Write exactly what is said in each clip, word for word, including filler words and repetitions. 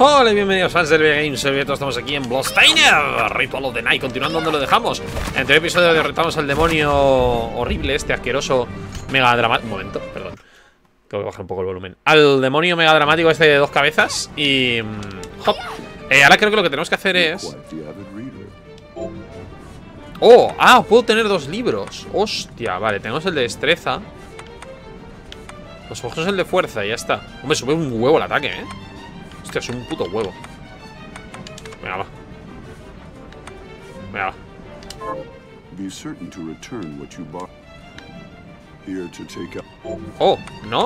Hola y bienvenidos fans del V Games. Hoy estamos aquí en Bloodstained Ritual of the Night, continuando donde lo dejamos. En el anterior episodio derrotamos al demonio horrible, este asqueroso mega dramático. Un momento, perdón, tengo que bajar un poco el volumen. Al demonio mega dramático este de dos cabezas. Y... hop. Eh, ahora creo que lo que tenemos que hacer es... Oh, ah, puedo tener dos libros. Hostia, vale, tenemos el de destreza. Los ojos es el de fuerza y ya está. Hombre, sube un huevo el ataque, eh. Hostia, es un puto huevo. Venga, va. Venga, va. Oh, ¿no?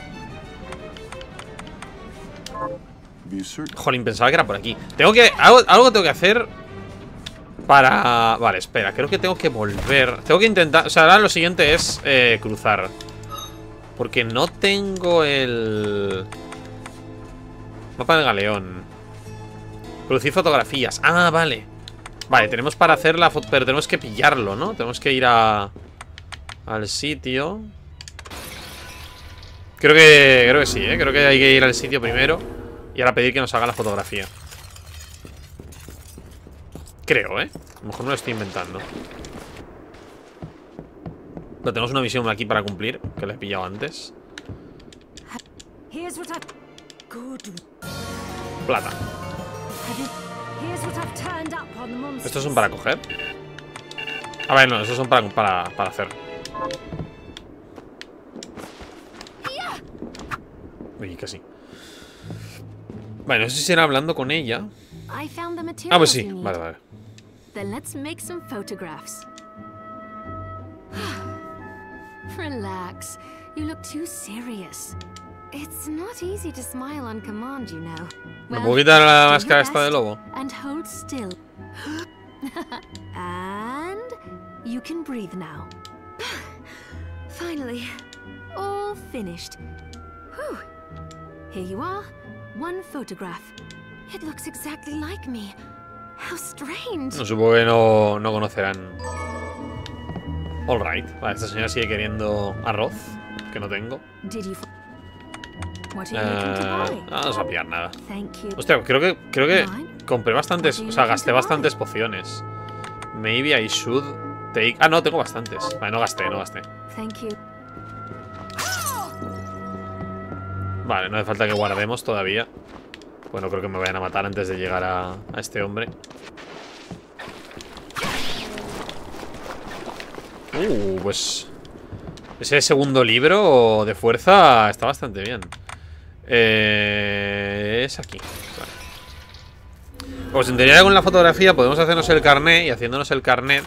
Jolín, pensaba que era por aquí. Tengo que... Algo, algo tengo que hacer para... Vale, espera, creo que tengo que volver. Tengo que intentar... O sea, ahora lo siguiente es eh, cruzar. Porque no tengo el... Mapa del galeón. Producir fotografías. Ah, vale. Vale, tenemos para hacer la foto, pero tenemos que pillarlo, ¿no? Tenemos que ir a... al sitio. Creo que... Creo que sí, ¿eh? Creo que hay que ir al sitio primero y ahora pedir que nos haga la fotografía. Creo, ¿eh? A lo mejor no lo estoy inventando. Pero tenemos una misión aquí para cumplir, que la he pillado antes. Plata. ¿Estos son para coger? A ver, no, estos son para, para, para hacer. Uy, casi. Vale, no sé si será hablando con ella. Ah, pues sí, vale, vale. Relax. You look too serious. It's not easy to smile on command, you know. ¿Me puedo quitar la máscara esta de lobo? And hold still. And you can breathe now. Finally, all finished. Whew. Here you are. One photograph. It looks exactly like me. How strange. No, supongo que no, no conocerán. Alright. Vale, esta señora sigue queriendo arroz, que no tengo. Eh, no vamos a pillar nada. Hostia, creo que creo que compré bastantes, o sea, gasté bastantes pociones. Maybe I should take... Ah, no, tengo bastantes. Vale, no gasté, no gasté. Vale, no hace falta que guardemos todavía. Bueno, creo que me vayan a matar antes de llegar a, a este hombre. Uh, pues... Ese segundo libro de fuerza está bastante bien. Eh, es aquí. Vale. Pues en teoría con la fotografía podemos hacernos el carnet. Y haciéndonos el carnet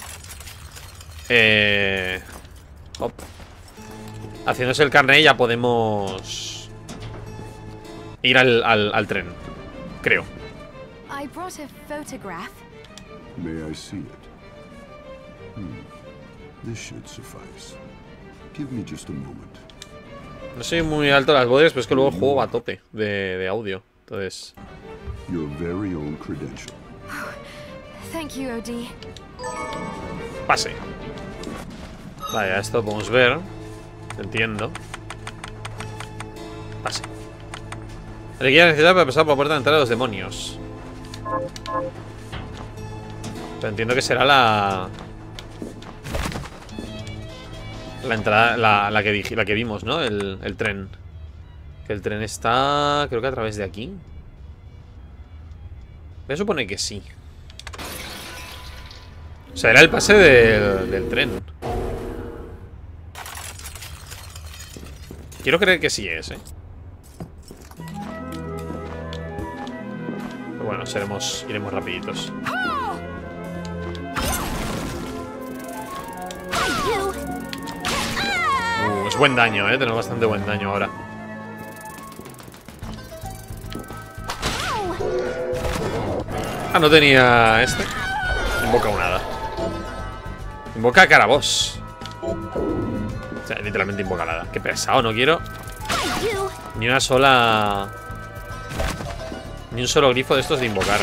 eh, hop. Haciéndose el carnet ya podemos ir al, al, al tren. Creo. I brought a photograph. May I see it? Hmm. This should suffice. Give me just a moment. No soy muy alto las voces, pero es que luego el juego va a tope de, de audio. Entonces... Your very own credential. Thank you, O D. Pase. Vale, esto podemos ver. Entiendo. Pase. Requiere necesidad para pasar por la puerta de entrada de los demonios. Pero entiendo que será la... La entrada, la, la, que, la que vimos, ¿no? El, el tren. Que el tren está... Creo que a través de aquí. Me supone que sí. O sea, era el pase del, del tren. Quiero creer que sí es, ¿eh? Pero bueno, seremos, iremos rapiditos. Uh, es buen daño, eh. Tenemos bastante buen daño ahora. Ah, no tenía este. Invoca un hada. Invoca a Carabos. O sea, literalmente invoca a hada. Qué pesado, no quiero ni una sola... Ni un solo grifo de estos de invocar.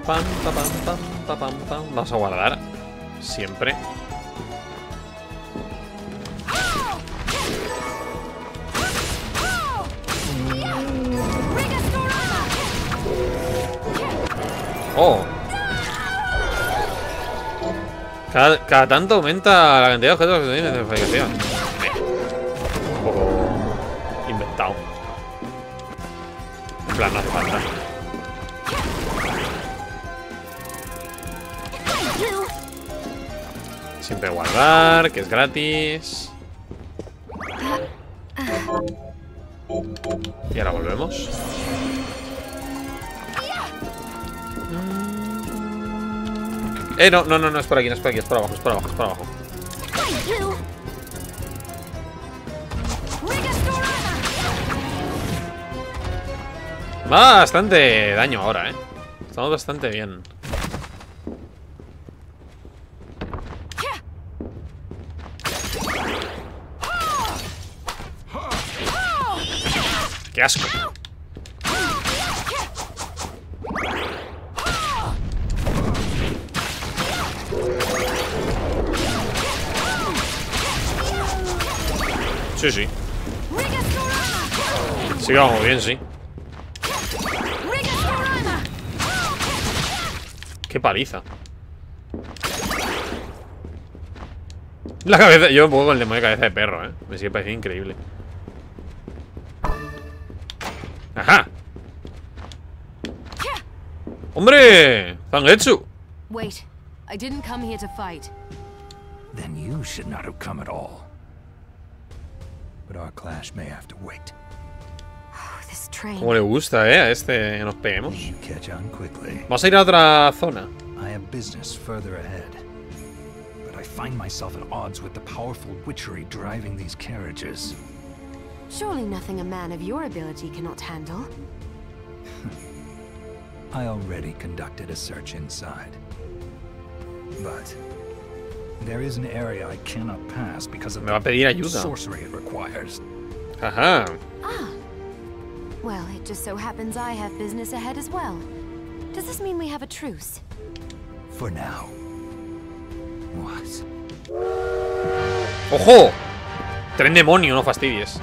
Pam, pam, pam, pam, pam, pam. Vamos a guardar. Siempre. Oh. Cada, cada tanto aumenta la cantidad de objetos que tienen de fabricación. Un poco inventado. En plan, no hace falta. Siempre guardar, que es gratis. Y ahora volvemos. Eh, no, no, no, no es por aquí, no es por aquí, es por abajo, es por abajo, es por abajo. Va bastante daño ahora, eh. Estamos bastante bien. ¡Qué asco! Sí, sí. Sí, vamos bien, sí. Qué paliza. La cabeza, yo un poco con el demonio de cabeza de perro, eh. Me sigue pareciendo increíble. Ajá. ¡Hombre! ¡Zangetsu! Wait, I didn't come here to fight. Then you should not have come at all. But our clash may have to wait. Oh, this train. Como le gusta, eh, a este que nos peguemos. You catch on quickly. Vamos a ir a otra zona. I have business further ahead. But I find myself at odds with the powerful witchery driving these carriages. Surely nothing a man of your ability cannot handle. I already conducted a search inside. But there is an area I cannot pass because of Me va a pedir the ayuda. sorcery it requires. Ajá. Ah. Well, it just so happens I have business ahead as well. Does this mean we have a truce? For now. What? ¡Ojo! Tren demonio, no fastidies.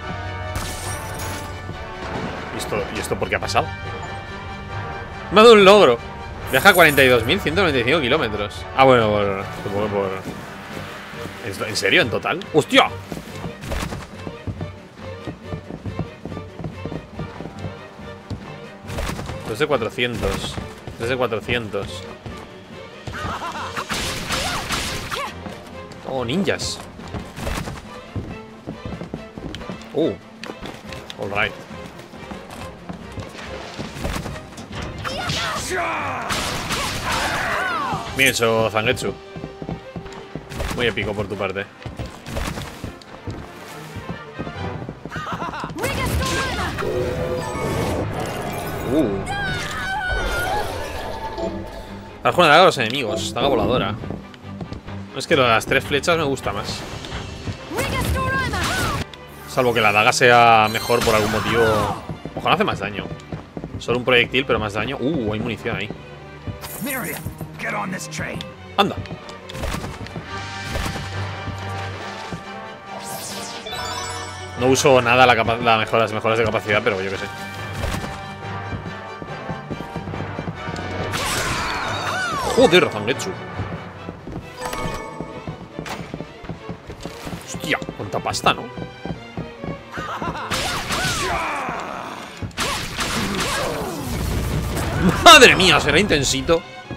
¿Y esto, ¿Y esto por qué ha pasado? Me ha dado un logro. Deja cuarenta y dos mil ciento noventa y cinco kilómetros. Ah, bueno, por, supongo por... ¿En serio? ¿En total? ¡Hostia! dos de cuatrocientos. tres de cuatrocientos. Oh, ninjas. Uh. Alright. Bien hecho, Zangetsu. Muy épico por tu parte. Uh. Arjona daga a los enemigos. Daga voladora. Es que lo de las tres flechas me gusta más. Salvo que la daga sea mejor por algún motivo. Ojalá hace más daño. Solo un proyectil, pero más daño. Uh, hay munición ahí. Miriam, get on this train. Anda. No uso nada la, capa la mejor, las mejoras de capacidad, pero yo qué sé. Joder, Zangetsu. Hostia, cuánta pasta, ¿no? Madre mía, será intensito.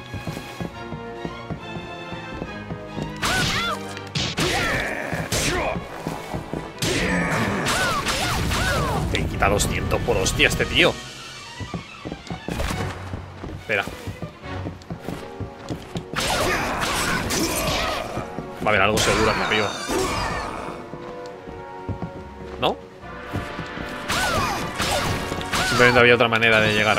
Te quita doscientos por hostia este tío. Espera. Va a haber algo seguro aquí arriba. ¿No? Simplemente había otra manera de llegar.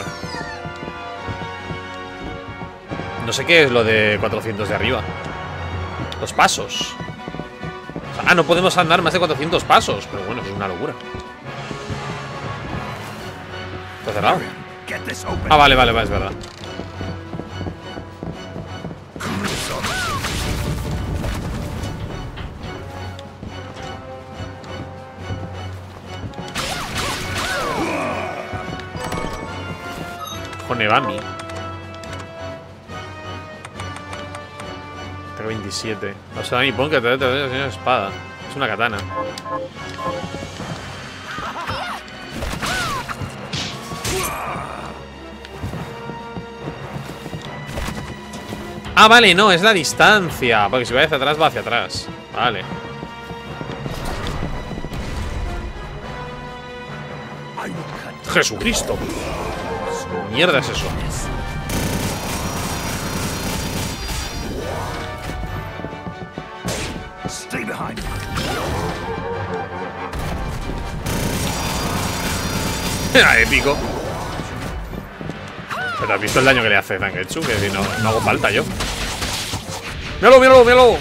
No sé qué es lo de cuatrocientos de arriba. Los pasos. O sea, ah, no podemos andar más de cuatrocientos pasos. Pero bueno, es una locura. ¿Está cerrado? Ah, vale, vale, vale, es verdad. Onegami. Tengo veintisiete. O sea, mi pon que te doy una espada. Es una katana. Ah, vale, no, es la distancia. Porque si va hacia atrás, va hacia atrás. Vale. Jesucristo. ¿Qué mierda es eso? Stay behind. Era épico. Pero has visto el daño que le hace Zangetsu, que si no, no hago falta yo. ¡Míralo, míralo, míralo!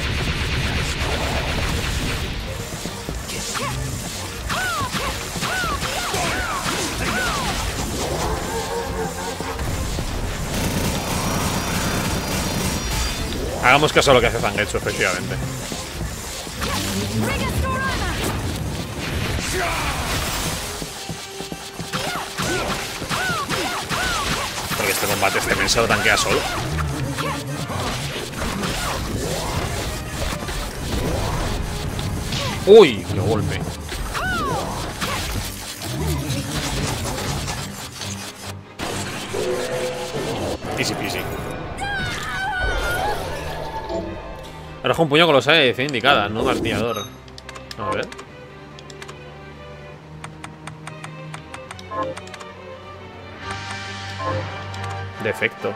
Hagamos caso a lo que hace Zangetsu, efectivamente. Porque este combate, este men se lo tanquea solo. ¡Uy! ¡Qué golpe! Easy peasy. Arroja un puño con los A de indicada, no martillador. A ver. Defecto.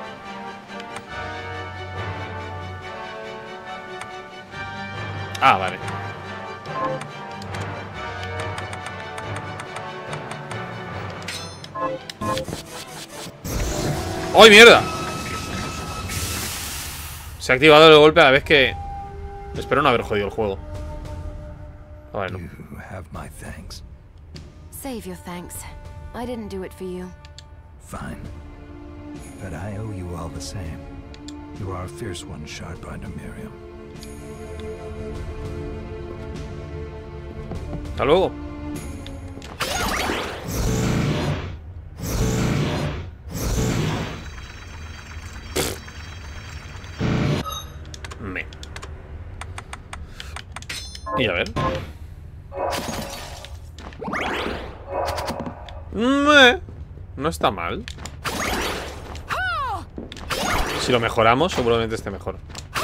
Ah, vale. ¡Ay, mierda! Se ha activado el golpe a la vez que... Espero no haber jodido el juego. A ver, no. You have my thanks. Save your thanks. I didn't do it for you. Fine. But I owe you all the same. You are a fierce one, Shardbinder Miriam. Hasta luego. Me. Y a ver. Me. No está mal. Si lo mejoramos, seguramente esté mejor.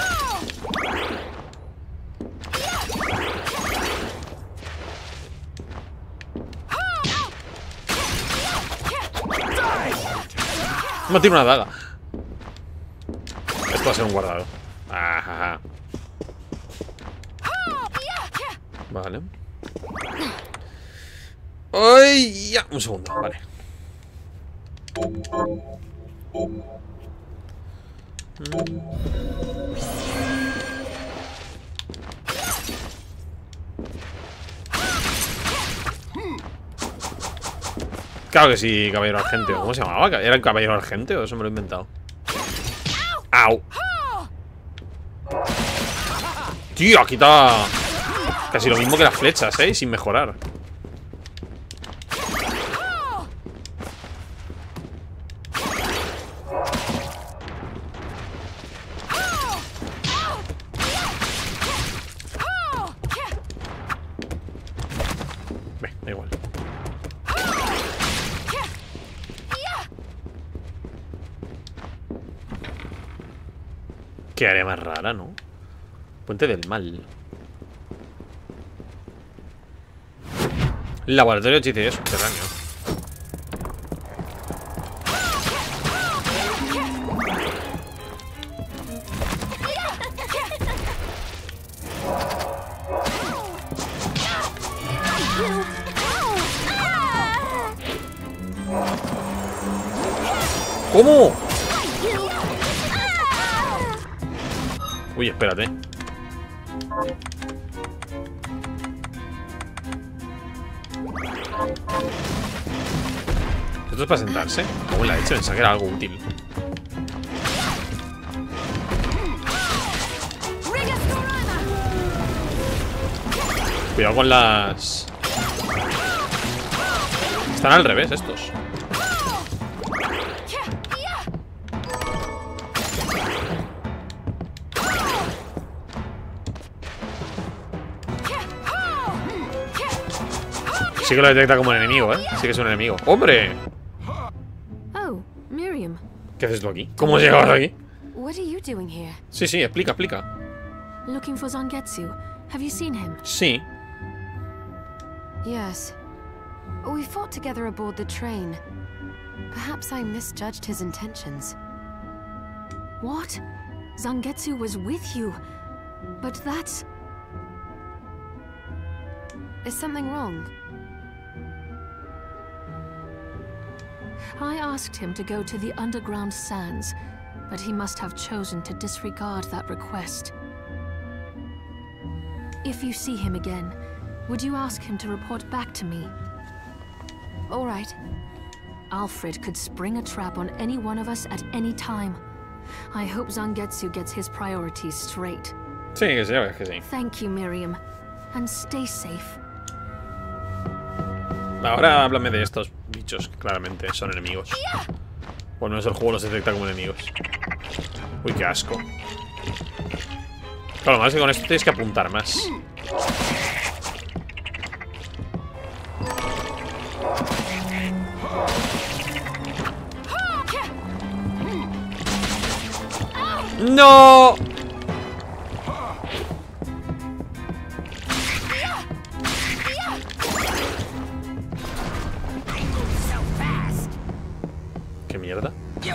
Me tiro una daga. Esto va a ser un guardado. Ajá. Vale. ¡Ay! Ya. Un segundo, vale. Claro que sí, caballero argenteo. ¿Cómo se llamaba? ¿Era el caballero argenteo? Eso me lo he inventado. ¡Au! Tío, ha quitado casi lo mismo que las flechas, ¿eh? Sin mejorar. Ve, da igual. Qué área más rara, ¿no? Puente del mal. Laboratorio de hechicería subterráneo. ¿Cómo? Uy, espérate. Esto es para sentarse. Como la leche, pensaba que era algo útil. Cuidado con las... Están al revés estos. Sí que lo detecta como un enemigo, ¿eh? Sí que es un enemigo. ¡Hombre! Oh, Miriam. ¿Qué haces tú aquí? ¿Cómo has llegado aquí? What are you doing here? Sí, sí, explica, explica. Looking for Zangetsu. Have you seen him? Sí. Yes. We fought together aboard the train. Perhaps I misjudged his intentions. What? Zangetsu was with you? But that's... Is something wrong? I asked him to go to the underground sands, but he must have chosen to disregard that request. If you see him again, would you ask him to report back to me? All right. Alfred could spring a trap on any one of us at any time. I hope Zangetsu gets his priorities straight. Sí, que sí, que sí. Thank you, Miriam. And stay safe. Ahora háblame de estos bichos que claramente son enemigos. Por lo menos el juego los detecta como enemigos. Uy, qué asco. Claro, lo malo es que con esto tienes que apuntar más. ¡No! ¿Qué mierda?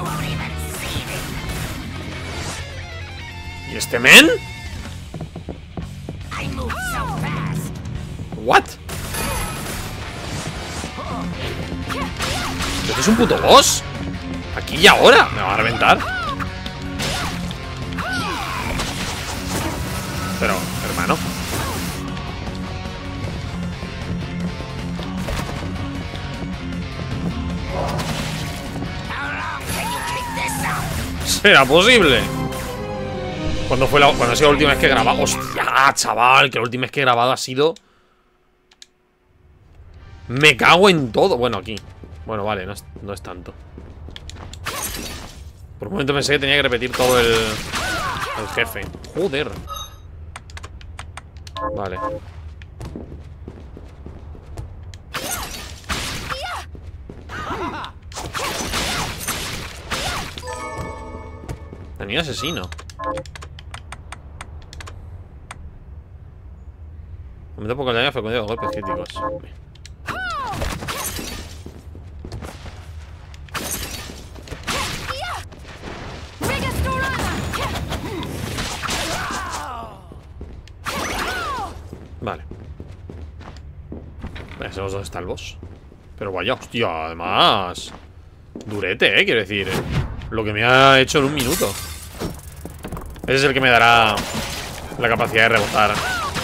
¿Y este men? ¿What? ¿Esto es un puto boss? ¿Aquí y ahora? ¿Me va a reventar? Pero, hermano. ¿Será posible? ¿Cuándo fue la, cuando ha sido la última vez que he grabado? ¡Hostia, chaval! Que la última vez que he grabado ha sido... Me cago en todo. Bueno, aquí. Bueno, vale, no es, no es tanto. Por un momento pensé que tenía que repetir todo el... El jefe. Joder. Vale. Tenía asesino. Aumenta poco el daño a frecuencia de golpes críticos. Vale. Ya sabemos dónde está el boss. Pero vaya, hostia, además durete, eh, quiero decir. Lo que me ha hecho en un minuto. Ese es el que me dará la capacidad de rebotar.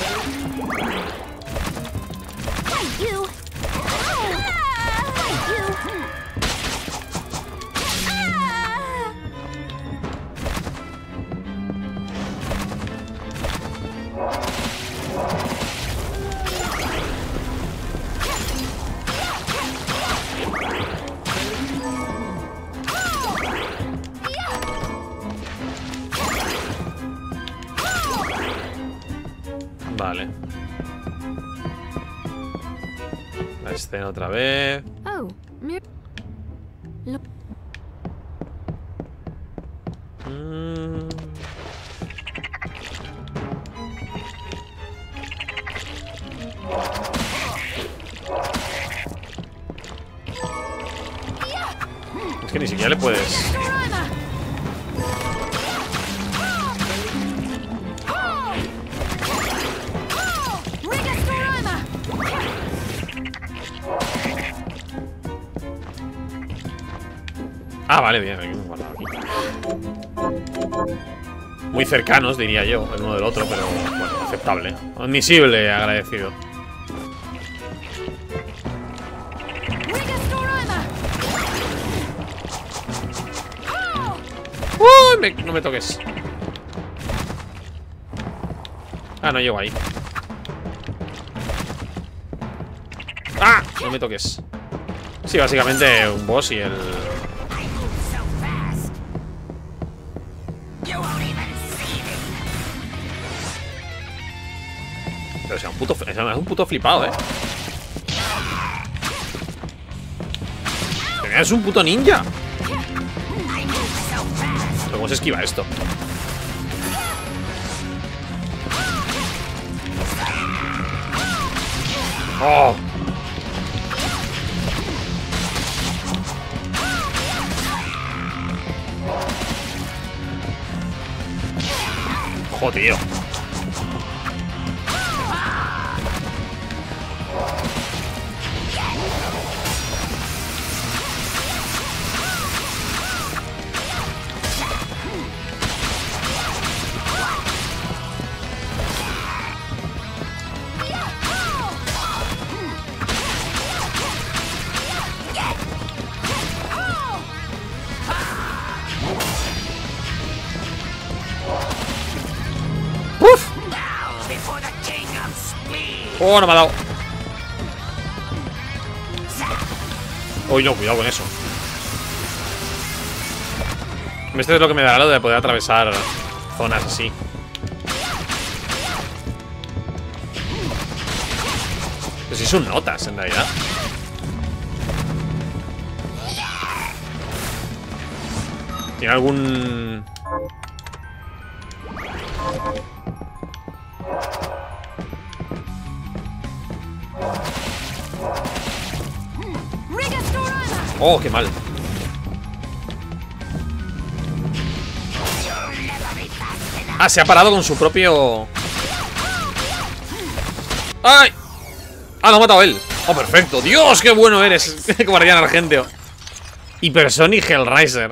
Vale. La escena otra vez. Oh, Mir Look. Mm. Es que ni siquiera le puedes. Ah, vale, bien, bien guardado aquí. Muy cercanos, diría yo, el uno del otro, pero bueno, aceptable. Admisible, agradecido. ¡Uy! Me, no me toques. Ah, no llego ahí. ¡Ah! No me toques. Sí, básicamente un boss y el... Pero sea un puto, es un puto flipado, eh. Es un puto ninja. ¿Pero cómo se esquiva esto? ¡Oh! ¡Joder, tío! Oh, no me ha dado. Uy, no, cuidado con eso. Esto es lo que me dará lo de poder atravesar zonas así. Pero si son notas, en realidad. ¿Tiene algún...? Oh, qué mal. Ah, se ha parado con su propio... ¡Ay! Ah, lo ha matado él. Oh, perfecto. Dios, qué bueno eres, guardián argenteo. Hypersonic Hellraiser.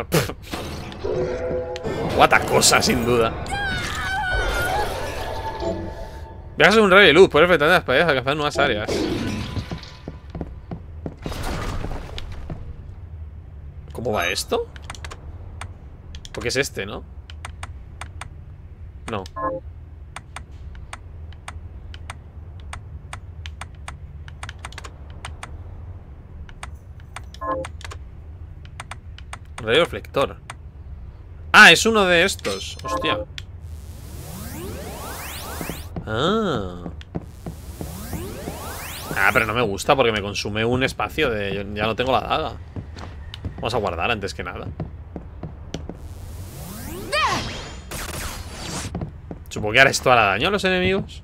Guata cosa, sin duda. Viajas en un rayo de luz. Puedes enfrentar las paredes, alcanzar nuevas áreas. ¿Cómo va esto? Porque es este, ¿no? No. Radio reflector. Ah, es uno de estos. Hostia. Ah. Ah, pero no me gusta porque me consume un espacio de... Yo ya no tengo la daga. Vamos a guardar antes que nada. Supongo que ahora esto hará daño a los enemigos.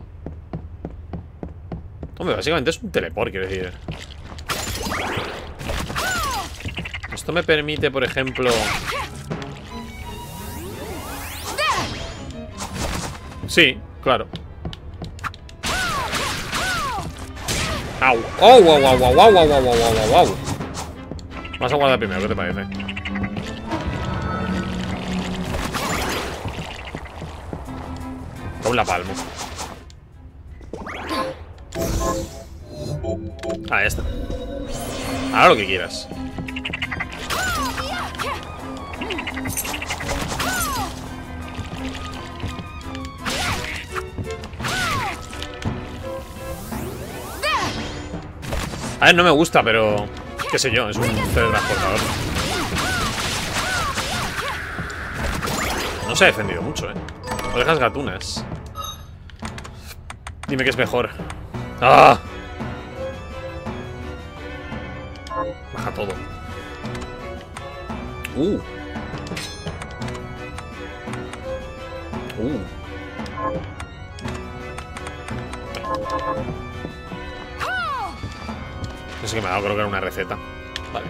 Hombre, básicamente es un teleport, quiero decir. Esto me permite, por ejemplo... Sí, claro. Au. Oh, wow, wow, wow, wow, wow, wow, wow, wow, wow. Vamos a guardar primero, ¿qué te parece? Aún la palmo. Ah, ya está. Ahora lo que quieras. A ver, no me gusta, pero... qué sé yo, es un teletransportador. No se ha defendido mucho, eh. Orejas gatunas. Dime que es mejor. ¡Ah! Baja todo. Uh. Uh. No sé qué me ha dado, creo que era una receta. Vale.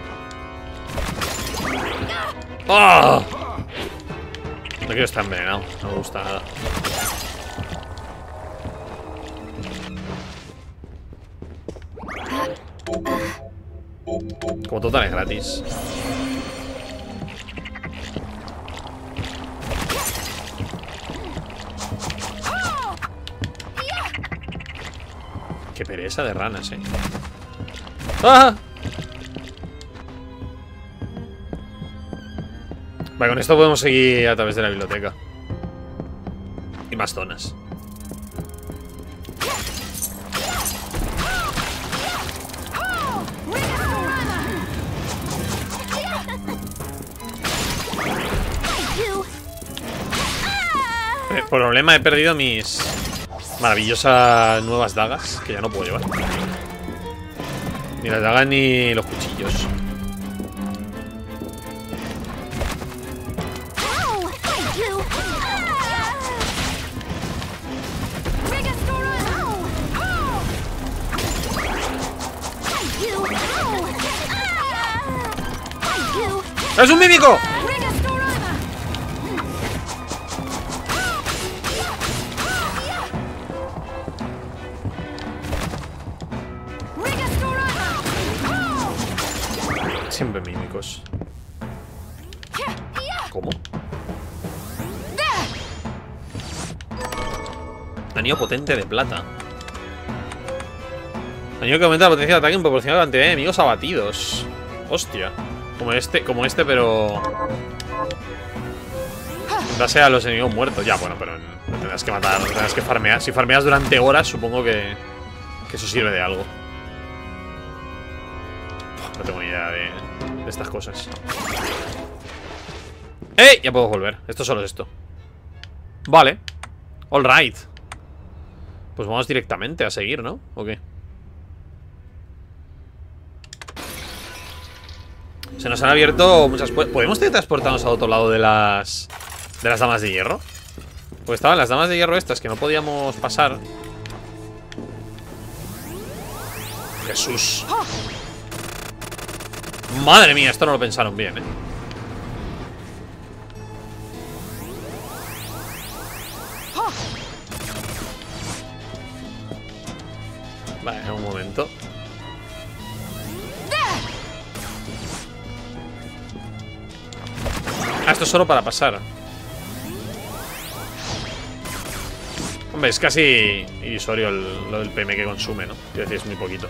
¡Ah! No quiero estar envenenado, no me gusta nada. Como total es gratis. Qué pereza de ranas, eh. ¡Ah! Vale, con esto podemos seguir a través de la biblioteca. Y más zonas. El problema, he perdido mis maravillosas nuevas dagas, que ya no puedo llevar. Ni las dagas ni los cuchillos. ¡Es un mímico! Siempre mímicos. ¿Cómo? Anillo potente de plata. Anillo que aumenta la potencia de ataque en proporción a la cantidad de enemigos abatidos. Hostia. Como este, como este, pero... dase a los enemigos muertos. Ya, bueno, pero no tendrás que matar, no tendrás que farmear. Si farmeas durante horas, supongo que, que eso sirve de algo. No tengo ni idea de, de estas cosas. ¡Ey! Ya puedo volver. Esto solo es esto. Vale. All right. Pues vamos directamente a seguir, ¿no? ¿O qué? Se nos han abierto muchas puertas. ¿Podemos teletransportarnos al otro lado de las... de las damas de hierro? Pues estaban las damas de hierro estas que no podíamos pasar. Jesús. Madre mía, esto no lo pensaron bien, ¿eh? Vale, un momento. Ah, esto es solo para pasar. Hombre, es casi irrisorio el, lo del P M que consume, ¿no? Quiero decir, es muy poquito.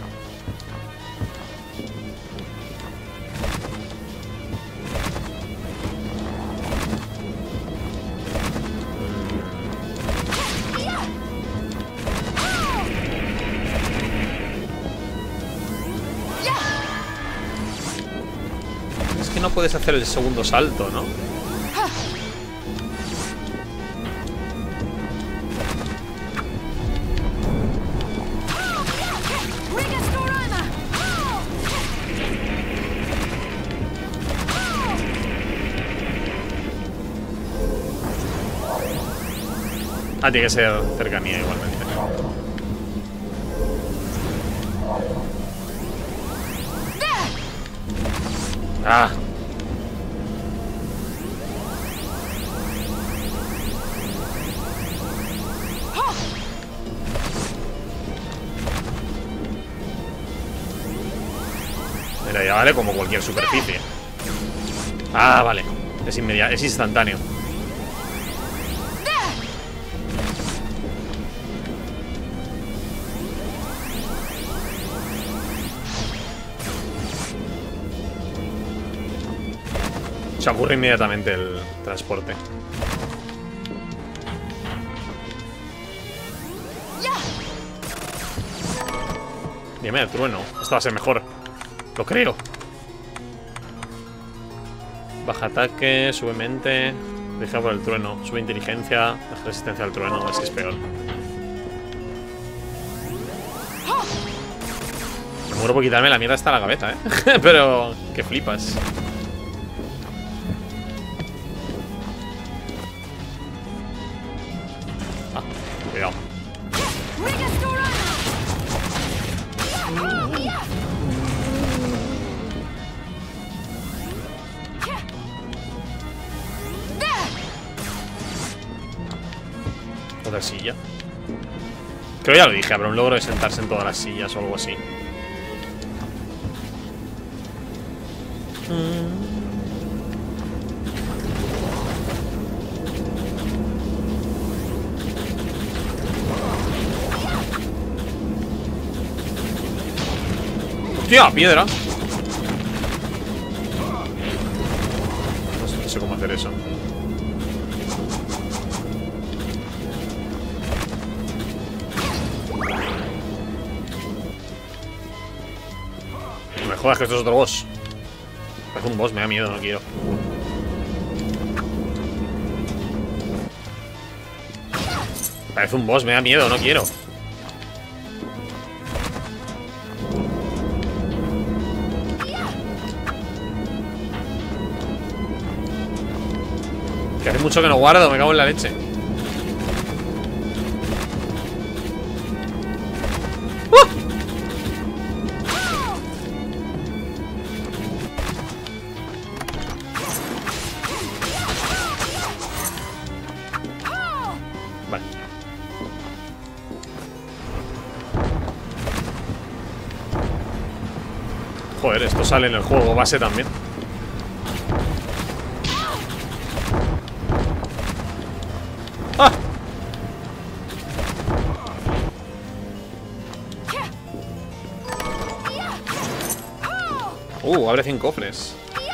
No puedes hacer el segundo salto, ¿no? Ah, tiene que ser cercanía igualmente. Ah. Mira, ya vale como cualquier superficie. Ah, vale. Es inmediato, es instantáneo. Se ocurre inmediatamente el transporte. Dime el trueno. Esto va a ser mejor. Lo creo. Baja ataque, sube mente. Deja por el trueno. Sube inteligencia. Baja resistencia al trueno. Es que es peor. Me muero por quitarme la mierda hasta la cabeza, eh. Pero que flipas. Ah, cuidado. Otra silla. Creo que ya lo dije, habrá un logro de sentarse en todas las sillas o algo así. ¡Hostia! ¡Piedra! No sé cómo hacer eso. No me jodas que esto es otro boss. Parece un boss, me da miedo, no quiero. Parece un boss, me da miedo, no quiero. Que hace mucho que no guardo, me cago en la leche. Joder, esto sale en el juego base también. ¡Ah! Uh, abre cien cofres.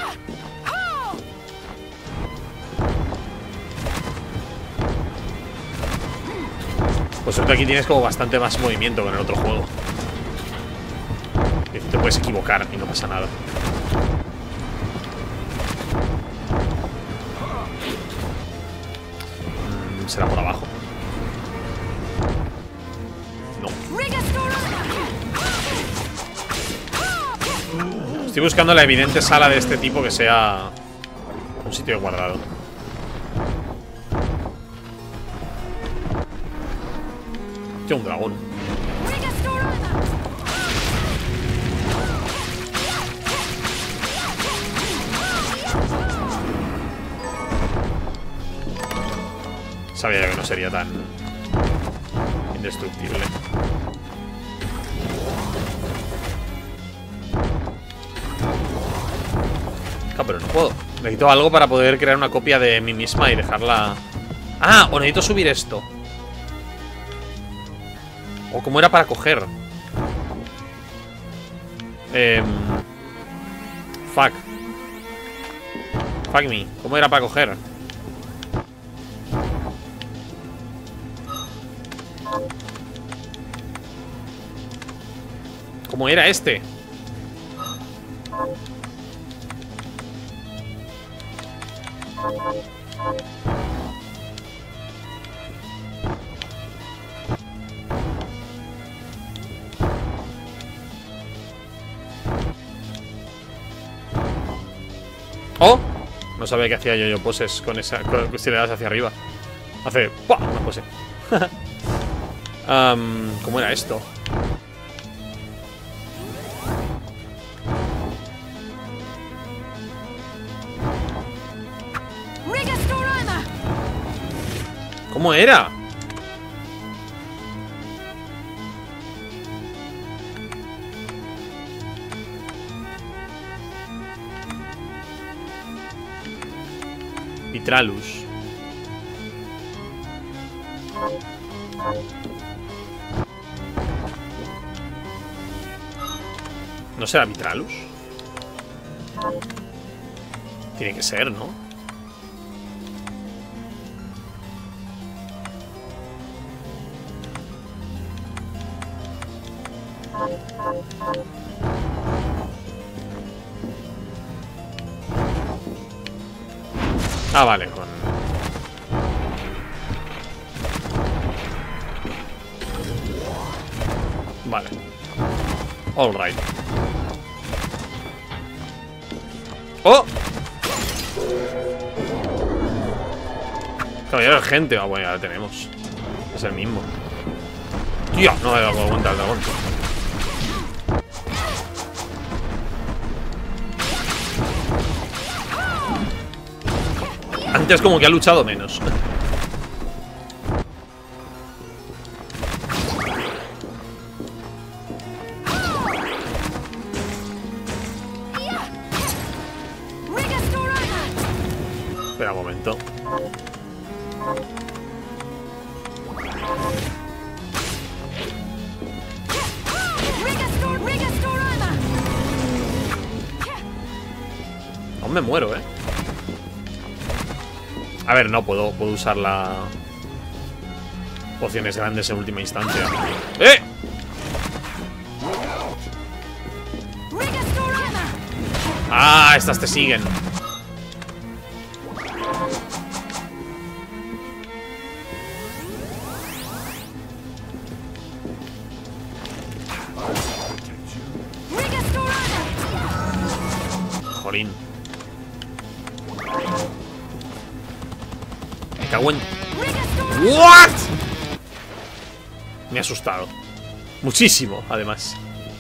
Por suerte aquí tienes como bastante más movimiento que en el otro juego. Y te puedes equivocar y no pasa nada. Mm, será por abajo. No. Estoy buscando la evidente sala de este tipo que sea un sitio guardado. Tío, un dragón. Sabía yo que no sería tan indestructible. Ah, pero no puedo. Necesito algo para poder crear una copia de mí misma y dejarla... Ah, o necesito subir esto. O como era para coger. Eh... Fuck. Fuck me. ¿Cómo era para coger? ¿Cómo era este? ¡Oh! No sabía que hacía yo yo poses con esa. Con, si le das hacia arriba. Hace. ¡Pah! Una pose. um, ¿Cómo era esto? ¿Cómo era? Vitralus. ¿No será Vitralus? Tiene que ser, ¿no? Ah, vale, con... Vale. All right. ¡Oh! Caballero de gente. Ah, bueno, ya lo tenemos. Es el mismo. Tío, no me he dado cuenta del dragón. Antes como que ha luchado menos. Espera un momento. Aún me muero, eh. A ver, no, puedo, puedo usar la... Pociones grandes en última instancia. ¡Eh! ¡Ah! Estas te siguen. Jolín. Me cago en... ¿What? Me ha asustado. Muchísimo, además.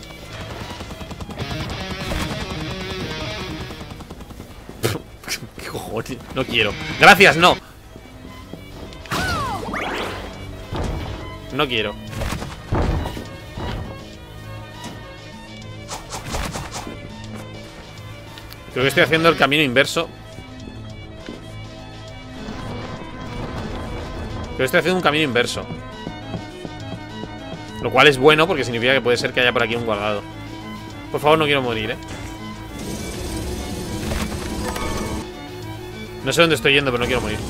¿Qué cojones? No quiero. Gracias, no. No quiero. Creo que estoy haciendo el camino inverso. Creo que estoy haciendo un camino inverso. Lo cual es bueno porque significa que puede ser que haya por aquí un guardado. Por favor, no quiero morir, eh. No sé dónde estoy yendo, pero no quiero morir.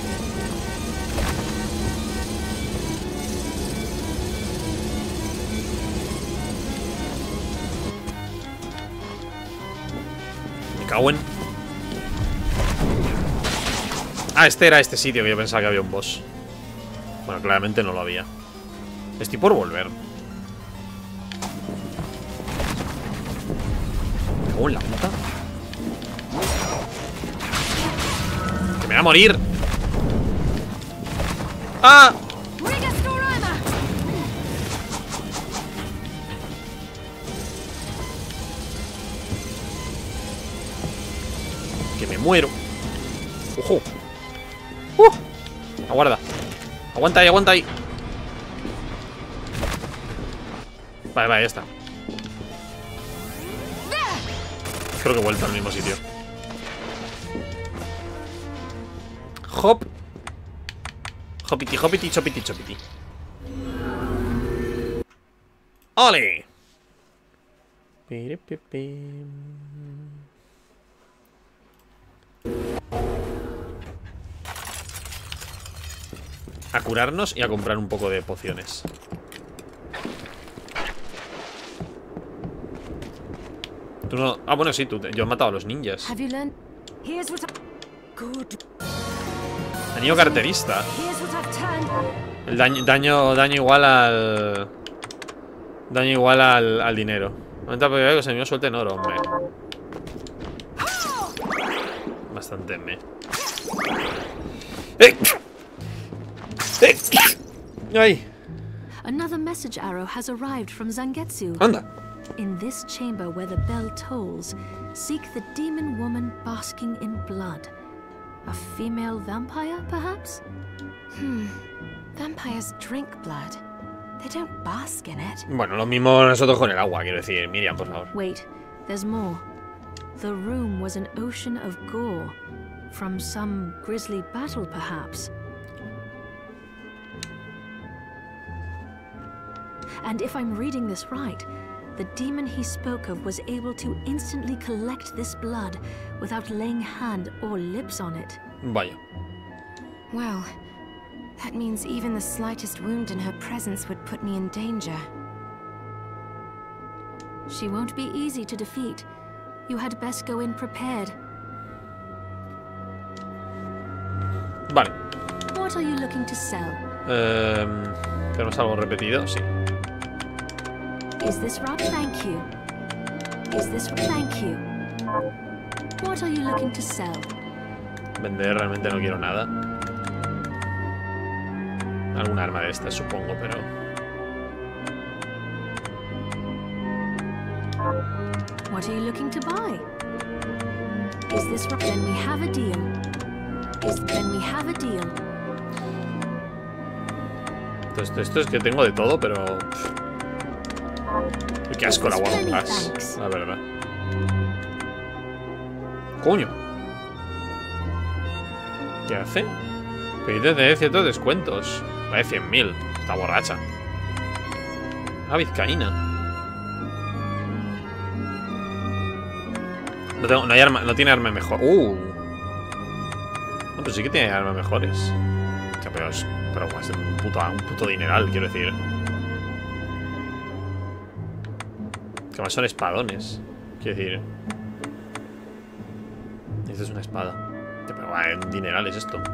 Me cago en... Ah, este era este sitio que yo pensaba que había un boss. Bueno, claramente no lo había. Estoy por volver. Me cago en la puta. ¡Que me va a morir! ¡Ah! ¡Que me muero! ¡Ojo! ¡Uh! Aguarda. Aguanta ahí, aguanta ahí. Vale, vale, ya está. Creo que he vuelto al mismo sitio. Hop. Hopiti, hopiti, chopiti, chopiti. ¡Ole! A curarnos y a comprar un poco de pociones. Tú no... Ah, bueno, sí, tú te... yo he matado a los ninjas. Daño carterista. El daño, daño, daño igual al... Daño igual al, al dinero. Aumenta la probabilidad de que los enemigos suelten oro, hombre. Bastante me. ¡Eh! ¡Eh! ¡Ay! Another message arrow has arrived from Zangetsu. Anda. In this chamber where the bell tolls, seek the demon woman basking in blood. A female vampire, perhaps? Hmm. Vampires drink blood. They don't bask in it. Bueno, lo mismo nosotros con el agua, quiero decir. Miriam, por favor. Wait, there's more. The room was an ocean of gore. From some grisly battle, perhaps. And if I'm reading this right, the demon he spoke of was able to instantly collect this blood without laying hand or lips on it. Vaya. Well, that means even the slightest wound in her presence would put me in danger. She won't be easy to defeat. You had best go in prepared. Vale. What are you looking to sell? Um, ¿Tenemos algo repetido? Sí. Is this right? Thank you. Is this right? Thank you. What are you looking to sell? Vender realmente no quiero nada. Algún arma de estas, supongo, pero... What are you looking to buy? Is this right? Then we have a deal. Is then we have a deal. Esto, esto es que tengo de todo, pero... Uy, qué asco la Warpass, la verdad. Coño. ¿Qué hace? Permite tener ciertos descuentos. Vale, cien mil. Está borracha. Ah, vizcaína. No, tengo, no, hay arma, no tiene arma mejor. Uh. No, pero sí que tiene armas mejores. O sea, pero es, pero es un puto, un puto dineral, quiero decir. Que más son espadones. Quiero decir. Esta es una espada. Pero va, en dineral es esto.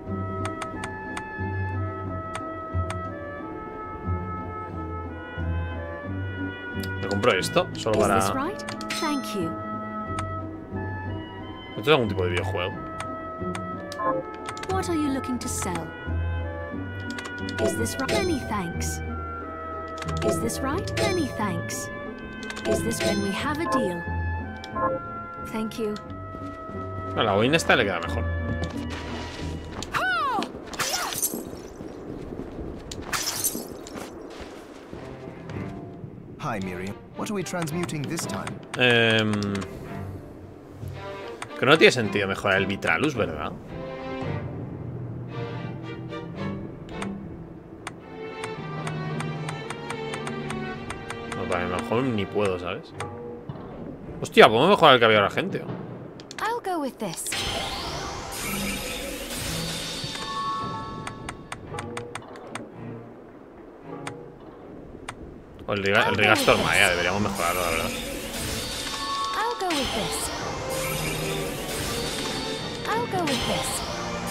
Me compro esto, solo para... Is this right? Thank you. ¿Esto es algún tipo de videojuego? What are you looking to sell? Is this right? Many thanks. Is this right? Many thanks. Is this when we have a deal? Thank you. A la boina esta le queda mejor. Hi, Miriam. What are we transmuting this time? Um, Que no tiene sentido mejorar el Vitralus, ¿verdad? No, a lo mejor ni puedo, ¿sabes? Hostia, ¿podemos mejorar el cabello a la gente? I'll go with this. O el, Riga, el Rigastor Maya, deberíamos mejorarlo, la verdad. I'll go with this. I'll go with this.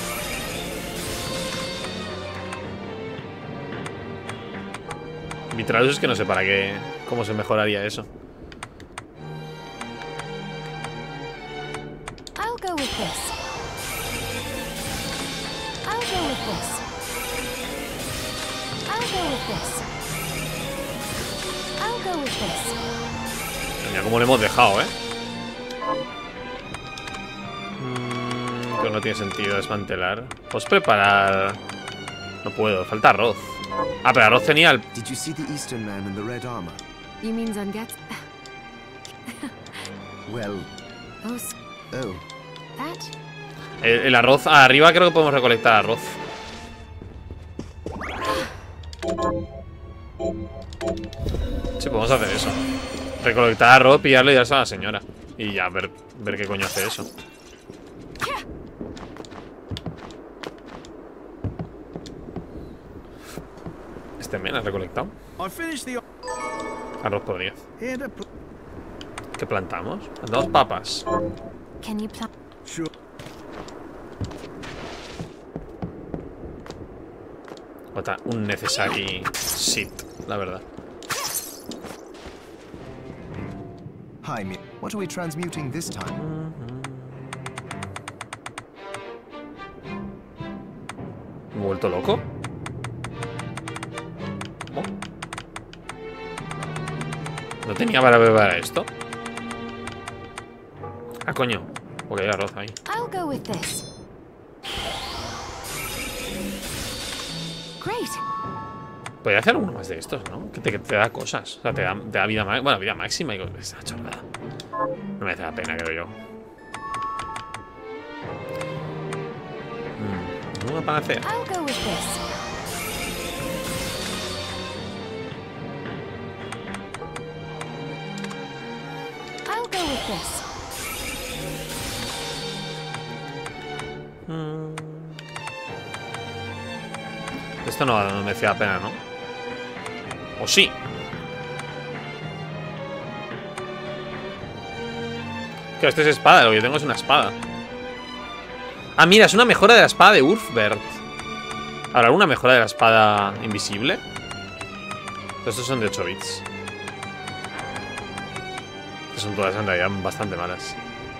Vitralus es que no sé para qué. ¿Cómo se mejoraría eso? I'll go with this. I'll go with this. I'll go with this. I'll go with this. Mira cómo le hemos dejado, ¿eh? Mm, que no tiene sentido desmantelar. ¿Puedes preparar? No puedo, falta arroz. Ah, pero arroz tenía el... Did you see the Eastern man in the red armor? You mean Zangetsu? Well, Those... oh, That? el... El arroz... Arriba creo que podemos recolectar arroz. Sí, podemos hacer eso. Recolectar arroz, pillarlo y darse a la señora. Y ya, ver, ver qué coño hace eso. Este men ha recolectado arroz por diez. ¿Qué plantamos? Plantamos papas. Can you plant? Otra, un necessary sit, la verdad. hi, me. What are we transmuting this time? ¿Me he vuelto loco? ¿Cómo? ¿No tenía para beber esto? Ah, coño. Porque hay arroz ahí. I'll go with this. Great. Podría hacer uno más de estos, ¿no? Que te, que te da cosas. O sea, te da, te da vida máxima. Bueno, vida máxima y cosas. Esta chorrada. No merece la pena, creo yo. Mm, una panacea. I'll go with this. I'll go with this. Mm. Esto no, no merecía la pena, ¿no? ¿O sí? Que esto es espada, lo que yo tengo es una espada. Ah, mira, es una mejora de la espada de Ulfbert. ¿Habrá alguna mejora de la espada invisible? Estos son de ocho bits. Estas son todas en realidad bastante malas.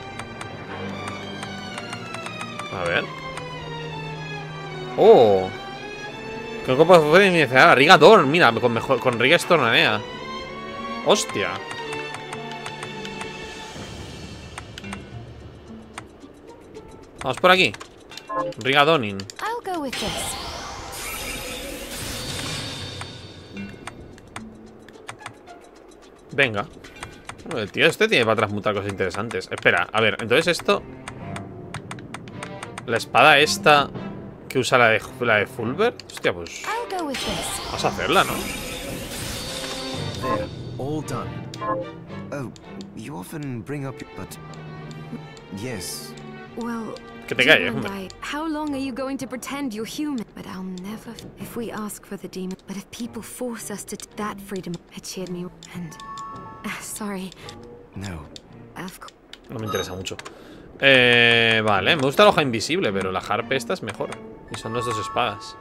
A ver. ¡Oh! ¿Qué copa puede iniciar? Rigador, mira, con, mejor, con Riga Stornanea. ¡Hostia! Vamos por aquí. Rigadonin. I'll go with this. Venga. Bueno, el tío este tiene para transmutar cosas interesantes. Espera, a ver, entonces esto... La espada esta que usa la de, la de Fulbert. Hostia, pues... I'll go with this. Vamos a hacerla, ¿no? There, all done. Oh, you often bring up, but yes. Well, Que te you calles, and hombre. I, how long are you going to pretend you're human? But I'll never, if we ask for the demon. But if people force us to, t that freedom, it cheered me. And, uh, sorry, No. of course. No me interesa mucho. Eh, vale, me gusta la hoja invisible, pero la harpe esta es mejor. Y son las dos espadas.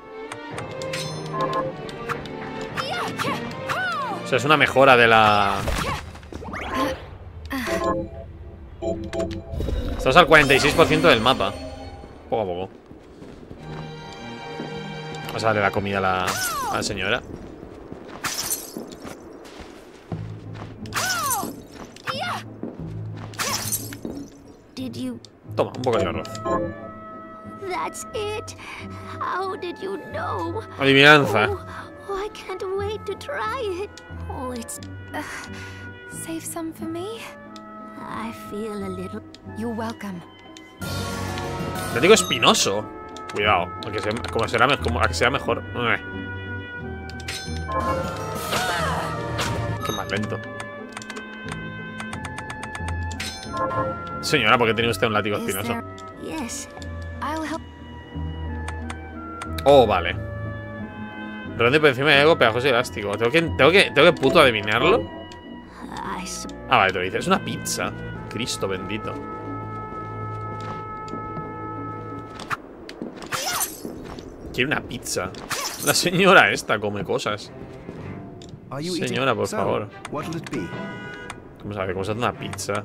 O sea, es una mejora de la... Estamos al cuarenta y seis por ciento del mapa. Poco a poco. Vamos a darle la comida a la, a la señora. Did you... Toma, un poco de arroz. That's it? How did you know? Adivinanza. Oh, oh, I can't wait to try it. Oh, it's... Save some for me? I feel a little... You're welcome. Látigo espinoso. Cuidado, a que sea, como será, como, a que sea mejor. Ué. Qué más lento. Señora, ¿por qué tiene usted un látigo espinoso? Oh, vale. Repente por encima de algo pegajoso y elástico. ¿Tengo que, tengo que, tengo que puto adivinarlo? Ah, vale, te lo dice. Es una pizza. Cristo bendito. Quiere una pizza. La señora esta come cosas. Señora, por favor. ¿Cómo sabe? ¿Cómo se hace una pizza?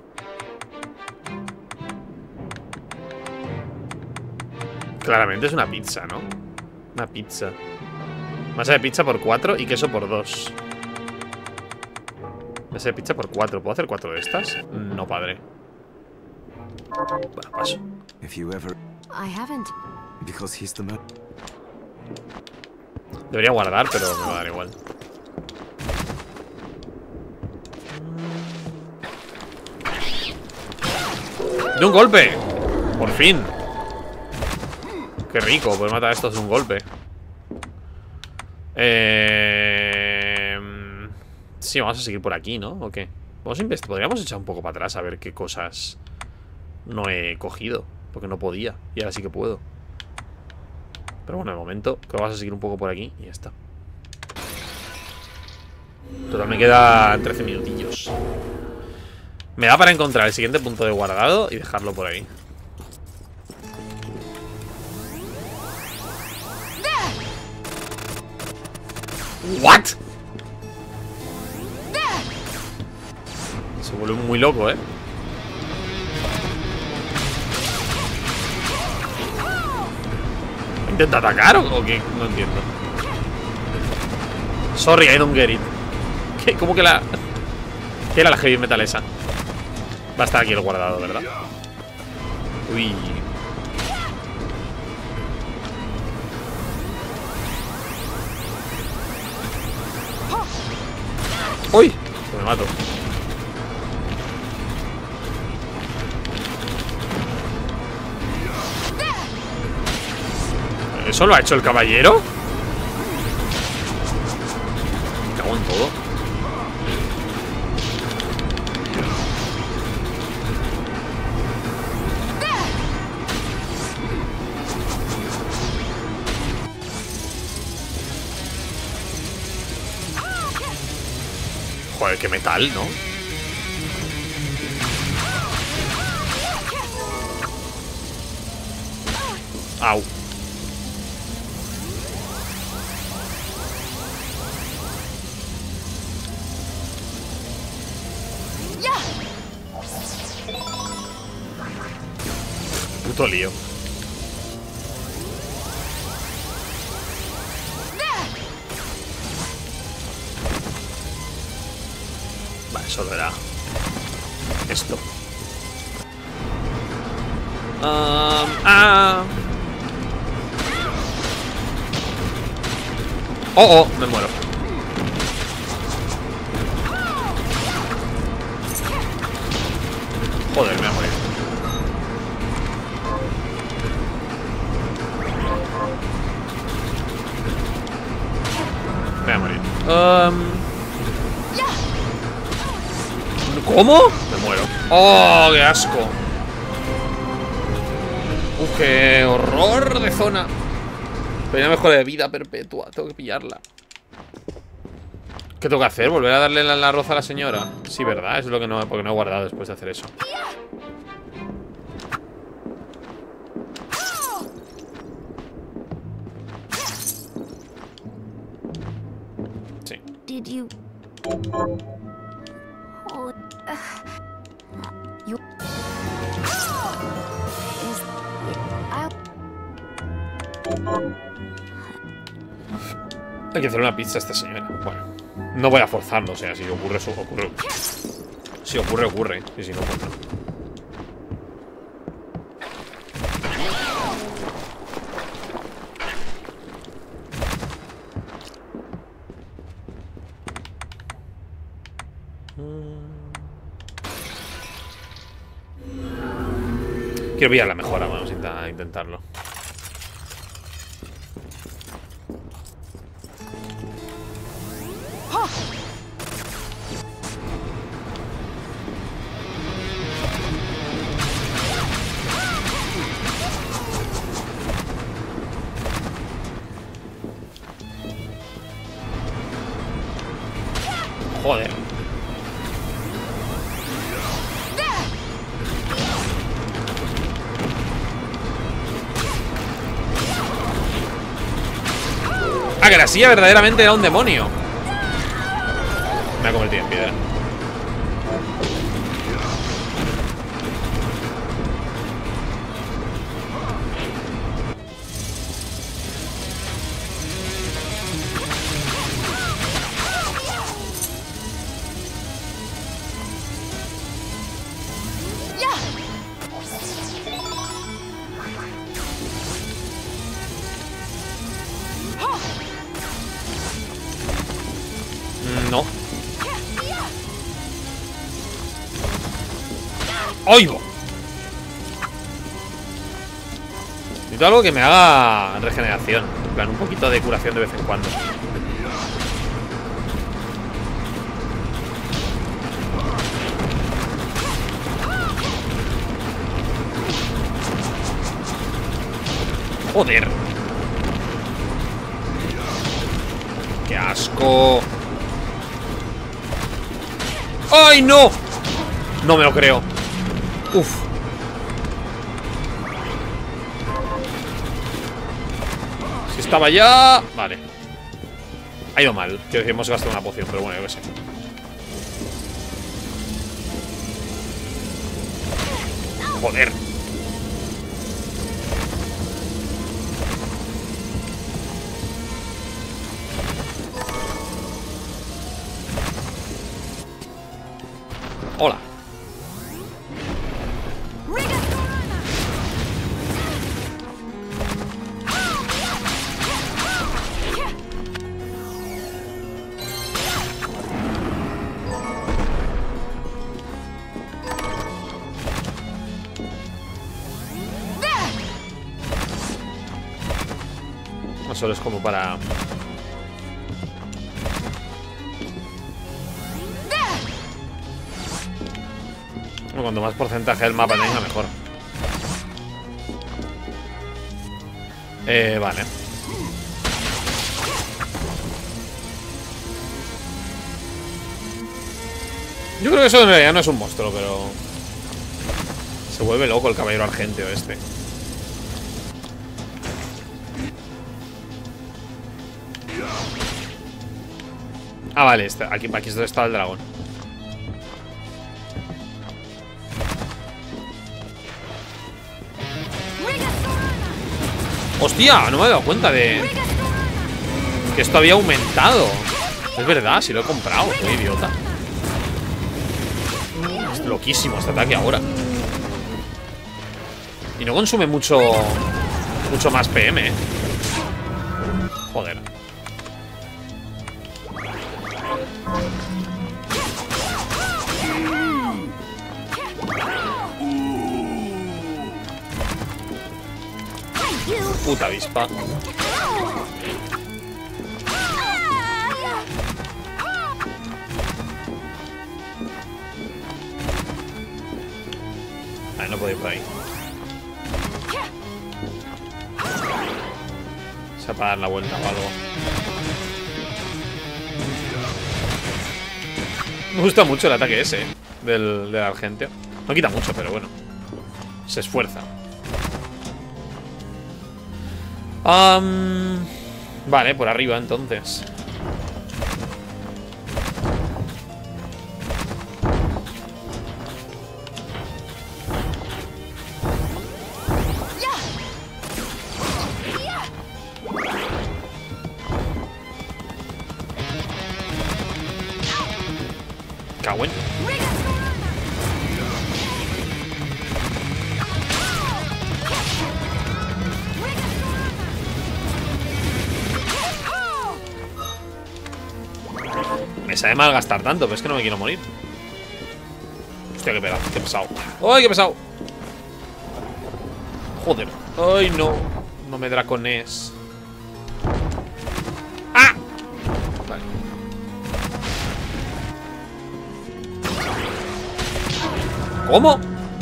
Claramente es una pizza, ¿no? Una pizza. Masa de pizza por cuatro y queso por dos. Masa de pizza por cuatro. ¿Puedo hacer cuatro de estas? No, padre. Bueno, paso. Debería guardar, pero me va a dar igual. ¡De un golpe! ¡Por fin! ¡Qué rico! Poder matar a estos de un golpe. Eh... Sí, vamos a seguir por aquí, ¿no? ¿O qué? Vamos a investigar. Podríamos echar un poco para atrás a ver qué cosas no he cogido. Porque no podía. Y ahora sí que puedo. Pero bueno, de momento que vamos a seguir un poco por aquí y ya está. Total, me quedan trece minutillos. Me da para encontrar el siguiente punto de guardado y dejarlo por ahí. ¿What? Se vuelve muy loco, ¿eh? ¿Intenta atacar o qué? No entiendo. Sorry, I don't get it. ¿Qué? ¿Cómo que la...? ¿Qué era la heavy metal esa? Va a estar aquí el guardado, ¿verdad? Uy. ¡Uy! Que me mato. ¿Eso lo ha hecho el caballero? Me cago en todo. Joder, qué metal, ¿no? Au. Puto lío. Vale, solo era esto. Um, ah. Oh, oh, me muero. Joder, me voy a morir. Me voy a morir. Um... ¿Cómo? Me muero. ¡Oh, qué asco! ¡Uf, qué horror de zona! Pero ya mejor de vida perpetua. Tengo que pillarla. ¿Qué tengo que hacer? ¿Volver a darle la, la roza a la señora? Sí, ¿verdad? Eso es lo que no, porque no he guardado después de hacer eso. Sí. Did you... Oh, uh, you... Is... I'll... Hay que hacer una pizza a esta señora. Bueno, no voy a forzarlo, o sea, si ocurre, eso ocurre. Si ocurre, ocurre. Y si no, pues no. Quiero pillar la mejora, vamos a intentarlo. Joder. Ah, que la silla verdaderamente era un demonio. Me ha convertido en piedra. No. ¡Oigo! Necesito algo que me haga regeneración. En plan, un poquito de curación de vez en cuando. Joder. ¡Qué asco! ¡Ay, no! No me lo creo. Uf. Si estaba ya... Vale. Ha ido mal. Quiero decir, hemos gastado una poción, pero bueno, yo qué sé. Joder. Hola. No solo es como para... Cuanto más porcentaje del mapa tenga, mejor. Eh, vale. Yo creo que eso en realidad no es un monstruo, pero... Se vuelve loco el caballero argenteo este. Ah, vale, este, aquí, aquí está el dragón. ¡Hostia! No me he dado cuenta de... Que esto había aumentado. Es verdad, si lo he comprado. Soy idiota. Es loquísimo este ataque ahora. Y no consume mucho... Mucho más P M, ¿eh? Joder. Puta avispa. Vale, no puedo ir por ahí. Se va a dar la vuelta o algo. Me gusta mucho el ataque ese, ¿eh? Del, del argenteo. No quita mucho, pero bueno. Se esfuerza. Um, vale, por arriba entonces. Cago en... Me sabe mal gastar tanto, pero es que no me quiero morir. Hostia, qué pedazo, qué pesado. ¡Ay, qué pesado! Joder. Ay, no. No me dracones. ¡Ah! Vale. ¿Cómo?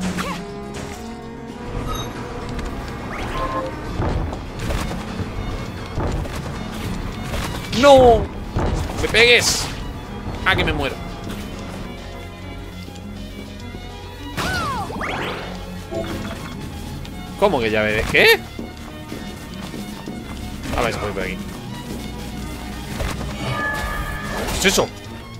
¡No! ¡Me pegues! ¡Ah, que me muero! ¿Cómo que llave de qué? A ver, voy por aquí. ¿Qué es eso?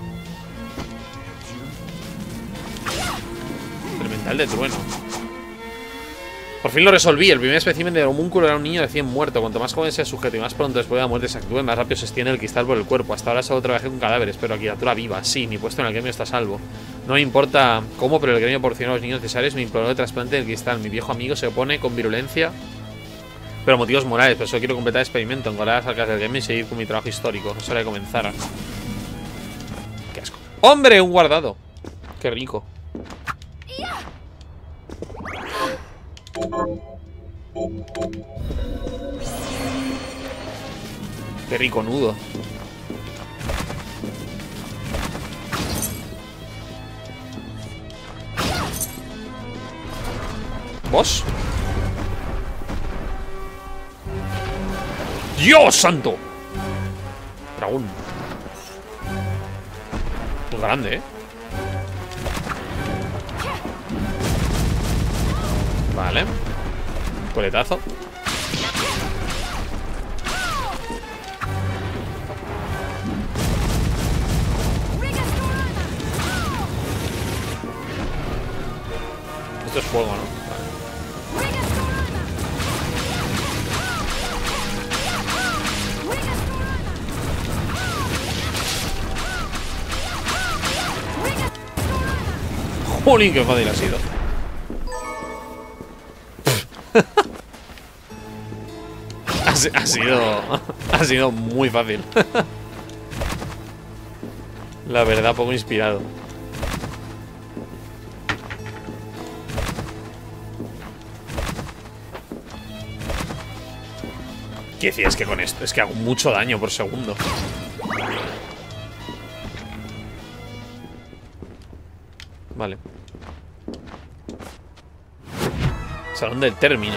Elemental de trueno. Por fin lo resolví. El primer espécimen del homúnculo era un niño recién muerto. Cuanto más joven sea el sujeto y más pronto después de la muerte se actúe, más rápido se extiende el cristal por el cuerpo. Hasta ahora solo trabajé con cadáveres, pero la criatura viva, sí, mi puesto en el gremio está a salvo. No me importa cómo, pero el gremio proporciona a los niños necesarios. Me imploró el trasplante del cristal. Mi viejo amigo se opone con virulencia, pero motivos morales. Por eso quiero completar el experimento, encontrar las arcas del gremio y seguir con mi trabajo histórico. Es hora de comenzar. Qué asco. ¡Hombre! Un guardado. Qué rico. Qué rico nudo. ¿Vos? ¡Dios santo! Dragón. Muy grande, ¿eh? Vale. Coletazo. Esto es fuego, ¿no? Vale. Jolín, qué fácil ha sido. ha, ha sido. Ha sido muy fácil. La verdad, poco inspirado. ¿Qué decía? Es que con esto es que hago mucho daño por segundo. Vale. Salón del término.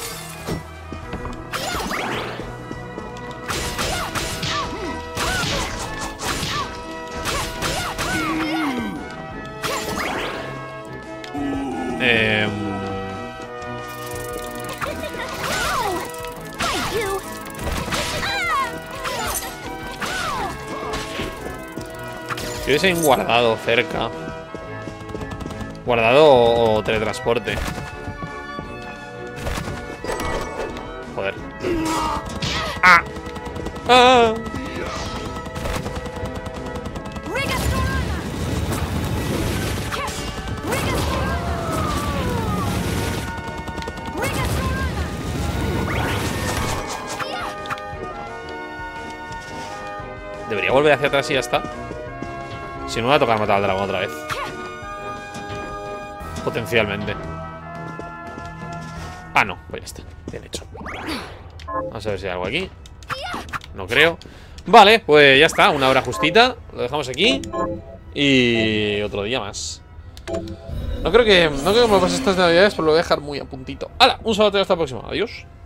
Eh... Creo que hay un guardado cerca. Guardado o, o teletransporte. Joder. ¡Ah! ¡Ah! Debería volver hacia atrás y ya está. Si no, me va a tocar matar al dragón otra vez. Potencialmente. Ah, no, pues ya está. Bien hecho. Vamos a ver si hay algo aquí. No creo. Vale, pues ya está. Una hora justita. Lo dejamos aquí. Y otro día más. No creo que No creo que me pase estas navidades, pero lo voy a dejar muy a puntito. ¡Hala! Un saludo y hasta la próxima. Adiós.